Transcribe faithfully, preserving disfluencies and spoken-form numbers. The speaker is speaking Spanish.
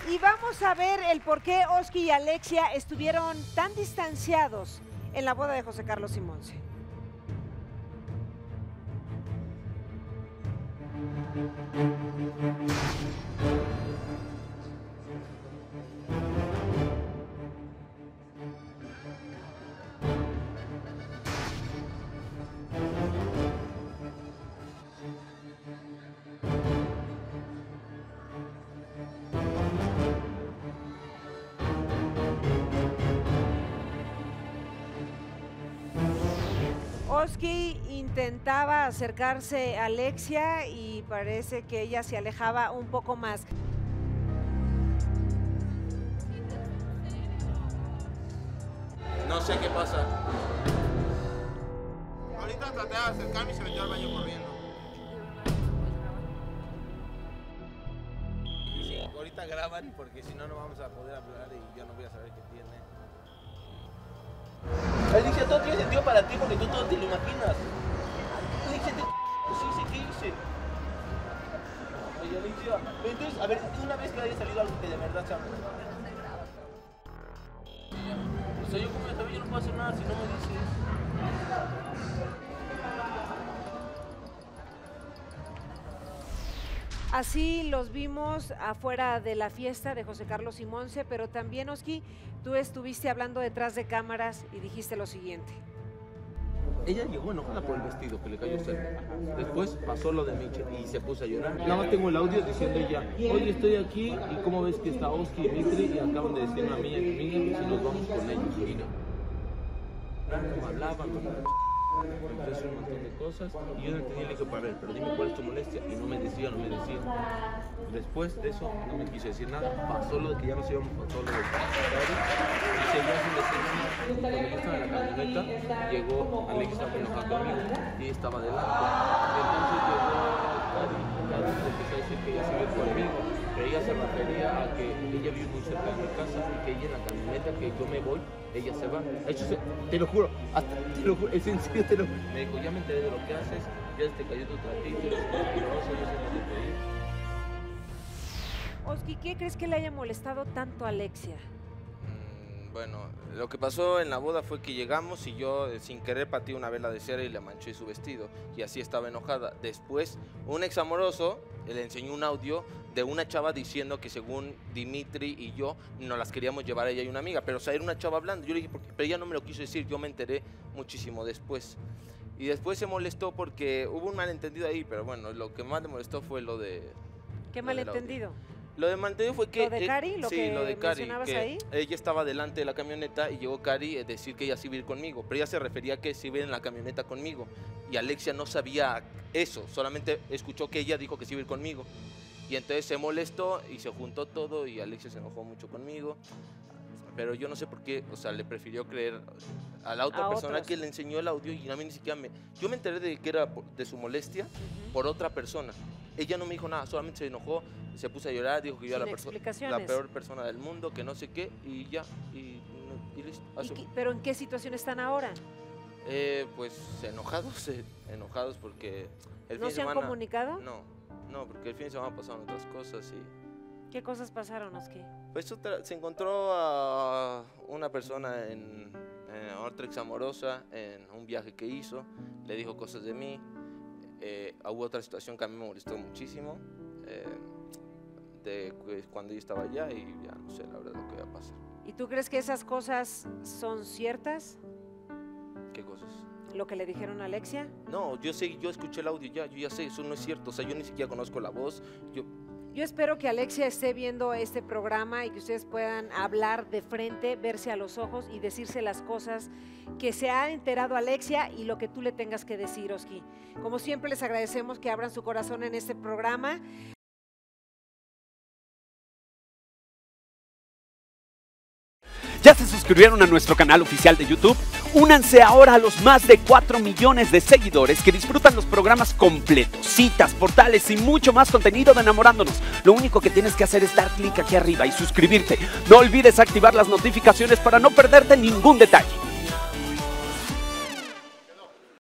Y vamos a ver el por qué Oski y Alexia estuvieron tan distanciados en la boda de José Carlos y Monse. Oski intentaba acercarse a Alexia y parece que ella se alejaba un poco más. No sé qué pasa. Ahorita traté de acercarme y se metió al baño corriendo. Sí, ahorita graban porque si no, no vamos a poder hablar y yo no voy a saber qué tiene. Alicia, todo tiene sentido para ti porque tú todo te lo imaginas. Alicia, te... sí, sí, ¿qué hice? Oye, Alicia, entonces, a ver, una vez que haya salido algo que de verdad sea... O sea, yo como también yo no puedo hacer nada si no me dices. Así los vimos afuera de la fiesta de José Carlos y Monse, pero también, Oski, tú estuviste hablando detrás de cámaras y dijiste lo siguiente. Ella llegó enojada por el vestido que le cayó cerca. Después pasó lo de Michelle y se puso a llorar. Nada más tengo el audio diciendo ella, oye, estoy aquí y cómo ves que está Oski y Mitri y acaban de decirme a mí y a mi amiga que si nos vamos con ellos. Mira, como hablaban, empezó un montón de cosas y yo no entendía, le dije, para ver, pero dime cuál es tu molestia, y no me decía, no me decía. Después de eso no me quise decir nada, pasó lo de que ya nos íbamos, pasó lo de y seguía sin decir nada. Cuando yo estaba en la camioneta, llegó Alexia enojada conmigo y ella estaba adelante. Entonces llegó Cari, Cari le empezó a decir que ella sigue conmigo, pero ella se refería a que ella vive muy cerca de mi casa y que ella en la camioneta, que yo me voy, ella se va. De hecho, se, te lo juro, hasta, te lo juro, es en serio, te lo juro. Me dijo, ya me enteré de lo que haces, ya te cayó tu tratito, eres mentiroso, yo sé que te pedí. Oski, ¿qué crees que le haya molestado tanto a Alexia? Mm, bueno, lo que pasó en la boda fue que llegamos y yo eh, sin querer pateé una vela de cera y le manché su vestido y así estaba enojada. Después, un ex amoroso le enseñó un audio de una chava diciendo que según Dimitri y yo nos las queríamos llevar a ella y una amiga, pero o sea, era una chava hablando. Yo le dije, pero ella no me lo quiso decir, yo me enteré muchísimo después. Y después se molestó porque hubo un malentendido ahí, pero bueno, lo que más le molestó fue lo de... ¿Qué malentendido? Lo de malentendido fue que... ¿Lo de Cari? ¿Lo sí, que lo de Cari, mencionabas que ahí? ella estaba delante de la camioneta y llegó Cari a decir que ella sí iba a ir conmigo, pero ella se refería a que sí iba a ir en la camioneta conmigo y Alexia no sabía eso, solamente escuchó que ella dijo que sí iba a ir conmigo y entonces se molestó y se juntó todo y Alexia se enojó mucho conmigo, pero yo no sé por qué, o sea, le prefirió creer a la otra a persona otros. que le enseñó el audio y a mí ni siquiera me... Yo me enteré de que era de su molestia uh-huh. por otra persona. Ella no me dijo nada, solamente se enojó, se puso a llorar, dijo que yo era la, la peor persona del mundo, que no sé qué, y ya, y, y listo. ¿Y qué, ¿Pero en qué situación están ahora? Eh, pues enojados, eh, enojados porque el ¿No fin de se han semana, comunicado? No, no, porque el fin de semana pasaron otras cosas y... ¿Qué cosas pasaron, Oski? Pues otra, se encontró a una persona en, en otra ex amorosa en un viaje que hizo, le dijo cosas de mí. Eh, hubo otra situación que a mí me molestó muchísimo, eh, de pues, cuando yo estaba allá y ya no sé la verdad lo que iba a pasar. ¿Y tú crees que esas cosas son ciertas? ¿Qué cosas? ¿Lo que le dijeron a Alexia? No, yo sé, yo escuché el audio ya, yo ya sé, eso no es cierto, o sea, yo ni siquiera conozco la voz, yo... Yo espero que Alexia esté viendo este programa y que ustedes puedan hablar de frente, verse a los ojos y decirse las cosas que se ha enterado Alexia y lo que tú le tengas que decir, Oski. Como siempre, les agradecemos que abran su corazón en este programa. ¿Ya se suscribieron a nuestro canal oficial de YouTube? Únanse ahora a los más de cuatro millones de seguidores que disfrutan los programas completos, citas, portales y mucho más contenido de Enamorándonos. Lo único que tienes que hacer es dar clic aquí arriba y suscribirte. No olvides activar las notificaciones para no perderte ningún detalle.